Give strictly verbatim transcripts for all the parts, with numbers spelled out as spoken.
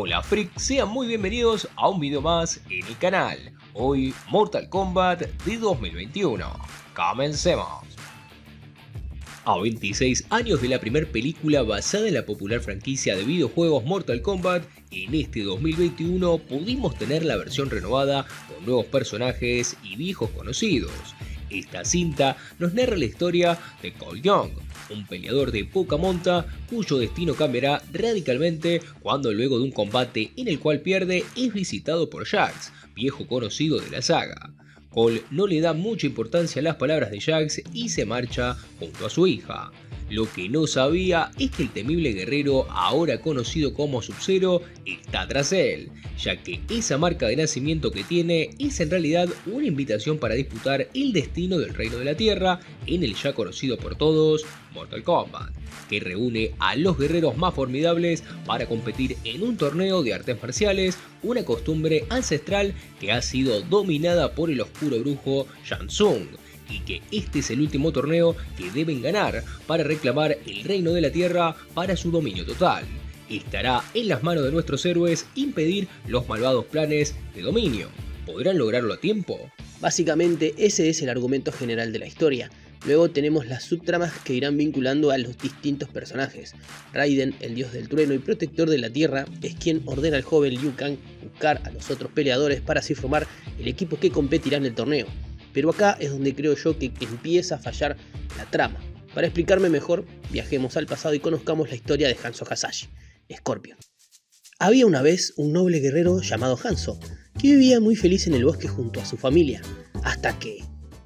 Hola Freak, sean muy bienvenidos a un video más en el canal. Hoy Mortal Kombat de dos mil veintiuno. Comencemos. A veintiséis años de la primera película basada en la popular franquicia de videojuegos Mortal Kombat, en este dos mil veintiuno pudimos tener la versión renovada con nuevos personajes y viejos conocidos. Esta cinta nos narra la historia de Cole Young, un peleador de poca monta cuyo destino cambiará radicalmente cuando luego de un combate en el cual pierde es visitado por Jax, viejo conocido de la saga. Cole no le da mucha importancia a las palabras de Jax y se marcha junto a su hija. Lo que no sabía es que el temible guerrero, ahora conocido como Sub-Zero, está tras él, ya que esa marca de nacimiento que tiene es en realidad una invitación para disputar el destino del Reino de la Tierra en el ya conocido por todos Mortal Kombat, que reúne a los guerreros más formidables para competir en un torneo de artes marciales, una costumbre ancestral que ha sido dominada por el oscuro brujo Shang Tsung, y que este es el último torneo que deben ganar para reclamar el reino de la tierra para su dominio total. Estará en las manos de nuestros héroes impedir los malvados planes de dominio. ¿Podrán lograrlo a tiempo? Básicamente ese es el argumento general de la historia. Luego tenemos las subtramas que irán vinculando a los distintos personajes. Raiden, el dios del trueno y protector de la tierra, es quien ordena al joven Liu Kang buscar a los otros peleadores para así formar el equipo que competirá en el torneo. Pero acá es donde creo yo que empieza a fallar la trama. Para explicarme mejor, viajemos al pasado y conozcamos la historia de Hanzo Hasashi, Scorpion. Había una vez un noble guerrero llamado Hanzo, que vivía muy feliz en el bosque junto a su familia, hasta que...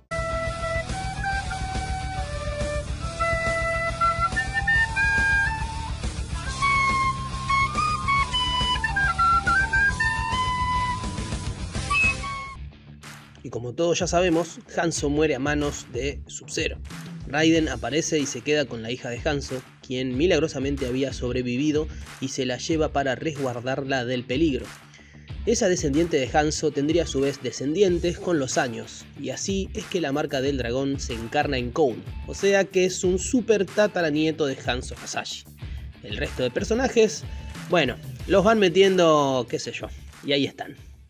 Y como todos ya sabemos, Hanzo muere a manos de Sub-Zero. Raiden aparece y se queda con la hija de Hanzo, quien milagrosamente había sobrevivido y se la lleva para resguardarla del peligro. Esa descendiente de Hanzo tendría a su vez descendientes con los años, y así es que la marca del dragón se encarna en Cole, o sea que es un super tataranieto de Hanzo Hasashi. El resto de personajes, bueno, los van metiendo, qué sé yo, y ahí están.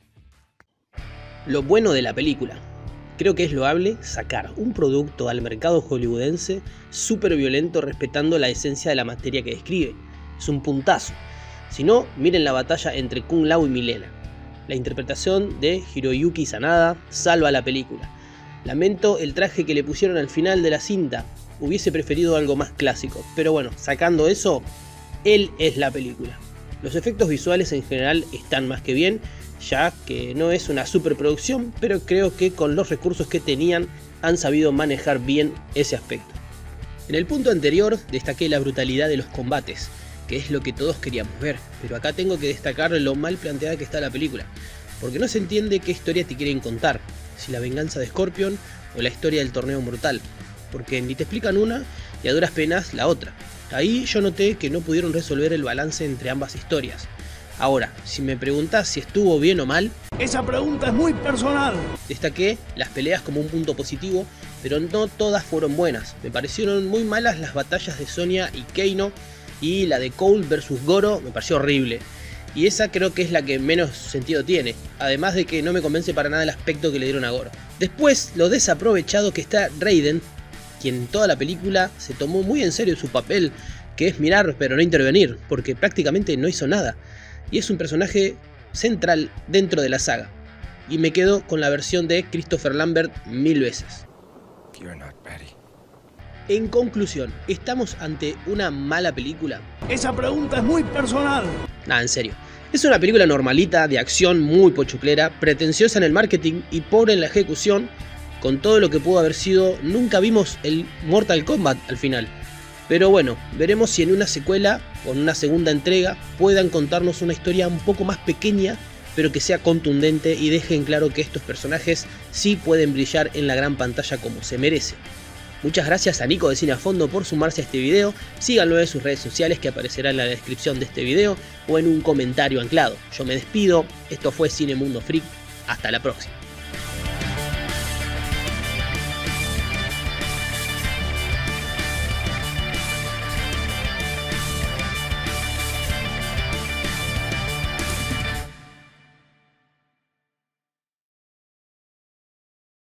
Lo bueno de la película, creo que es loable sacar un producto al mercado hollywoodense súper violento respetando la esencia de la materia que describe. Es un puntazo. Si no, miren la batalla entre Kung Lao y Mileena. La interpretación de Hiroyuki Sanada salva la película. Lamento el traje que le pusieron al final de la cinta, hubiese preferido algo más clásico, pero bueno, sacando eso, él es la película. Los efectos visuales en general están más que bien, ya que no es una superproducción, pero creo que con los recursos que tenían han sabido manejar bien ese aspecto. En el punto anterior destaqué la brutalidad de los combates, que es lo que todos queríamos ver, pero acá tengo que destacar lo mal planteada que está la película, porque no se entiende qué historia te quieren contar, si la venganza de Scorpion o la historia del torneo mortal, porque ni te explican una y a duras penas la otra. Ahí yo noté que no pudieron resolver el balance entre ambas historias. Ahora, si me preguntás si estuvo bien o mal, esa pregunta es muy personal. Destaqué las peleas como un punto positivo, pero no todas fueron buenas. Me parecieron muy malas las batallas de Sonya y Kano, y la de Cole versus Goro me pareció horrible. Y esa creo que es la que menos sentido tiene, además de que no me convence para nada el aspecto que le dieron a Goro. Después, lo desaprovechado que está Raiden, quien en toda la película se tomó muy en serio su papel, que es mirar pero no intervenir, porque prácticamente no hizo nada. Y es un personaje central dentro de la saga. Y me quedo con la versión de Christopher Lambert mil veces. En conclusión, ¿estamos ante una mala película? Esa pregunta es muy personal. Nah, en serio. Es una película normalita, de acción muy pochoclera, pretenciosa en el marketing y pobre en la ejecución. Con todo lo que pudo haber sido, nunca vimos el Mortal Kombat al final. Pero bueno, veremos si en una secuela o en una segunda entrega puedan contarnos una historia un poco más pequeña, pero que sea contundente y deje en claro que estos personajes sí pueden brillar en la gran pantalla como se merece. Muchas gracias a Nico de Cine a Fondo por sumarse a este video, síganlo en sus redes sociales que aparecerá en la descripción de este video o en un comentario anclado. Yo me despido, esto fue Cine Mundo Freak, hasta la próxima.